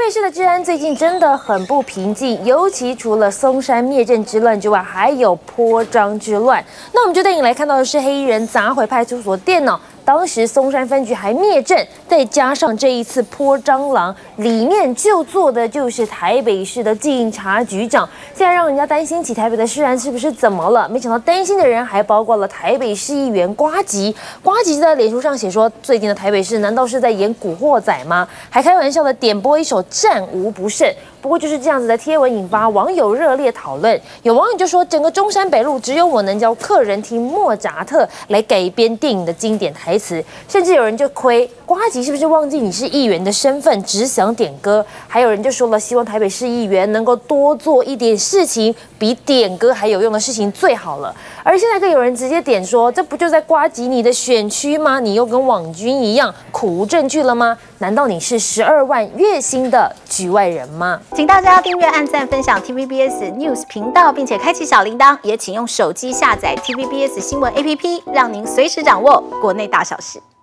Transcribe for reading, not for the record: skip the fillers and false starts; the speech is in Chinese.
北市的治安最近真的很不平静，尤其除了松山灭证之乱之外，还有坡章之乱。那我们就带你来看到的是黑衣人砸毁派出所电脑。当时松山分局还灭证，再加上这一次泼蟑螂，里面就坐的就是台北市的警察局长，现在让人家担心起台北的治安是不是怎么了？没想到担心的人还包括了台北市议员呱吉。呱吉就在脸书上写说，最近的台北市难道是在演古惑仔吗？还开玩笑的点播一首战无不胜。不过就是这样子的贴文引发网友热烈讨论，有网友就说，整个中山北路只有我能教客人听莫扎特来改编电影的经典台词，甚至有人就亏呱吉是不是忘记你是议员的身份，只想点歌？还有人就说了，希望台北市议员能够多做一点事情，比点歌还有用的事情最好了。而现在更有人直接点说，这不就在呱吉你的选区吗？你又跟网军一样苦无证据了吗？难道你是12万月薪的局外人吗？ 请大家订阅、按赞、分享 TVBS News 频道，并且开启小铃铛，也请用手机下载 TVBS 新闻 APP， 让您随时掌握国内大小事。